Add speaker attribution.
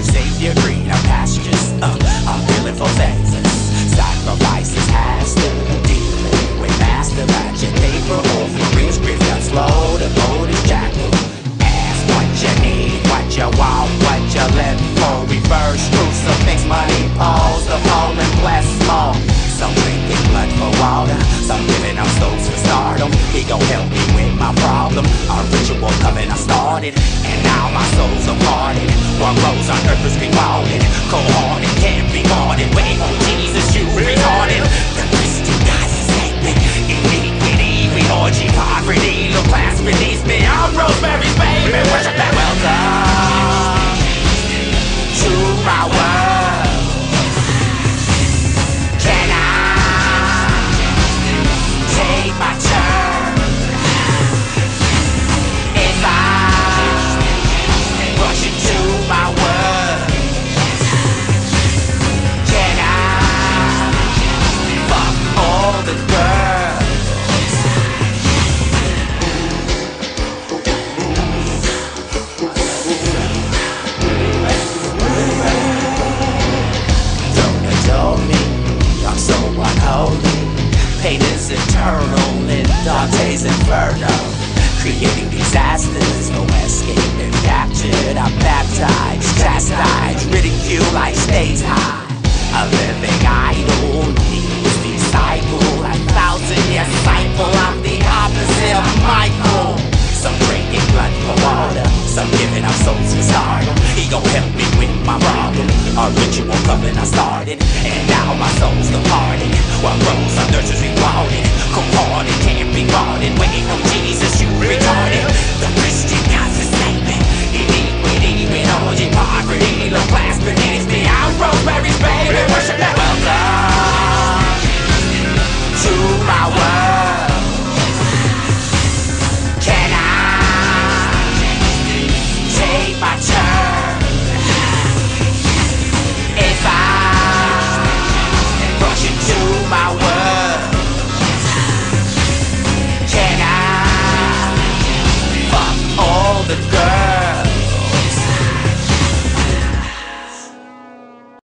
Speaker 1: savior, greener pastures. I'm feeling for favors, sacrifices, has to dealing with master magic paper over his graveyard slow. The boat is jackal. Ask what you need, what you want, what you live for. Reverse crucifix, money pause, the fallen bless small. Some drinking blood for water, some giving up souls for stardom. He gon' help me with my problem. Our ritual coming, I started, and now my soul's departed. What rose on earth is rewarded. Cold-hearted, can't be guarded. Wait on Jesus, you retarded. The Christian God's a statement. Iniquity, we orgy, poverty. Low class beneath me, I'm Rosemary's baby. Worship that welcome to my world. Can I take my turn? If I rush into my world, can I fuck all the girls? Don't adore me, I'm so unholy. Pain is eternal in Dante's Inferno. Creating disasters, no escaping, captured. I'm baptized, chastised, ridiculed, I stays high. A living idol, needs disciple, 1,000-year cycle. I'm the opposite of Michael. Some drinking blood for water, some giving up souls for stardom. He gon' help me with my problem. Our ritual coming, I started, and now my soul's departed. What rose up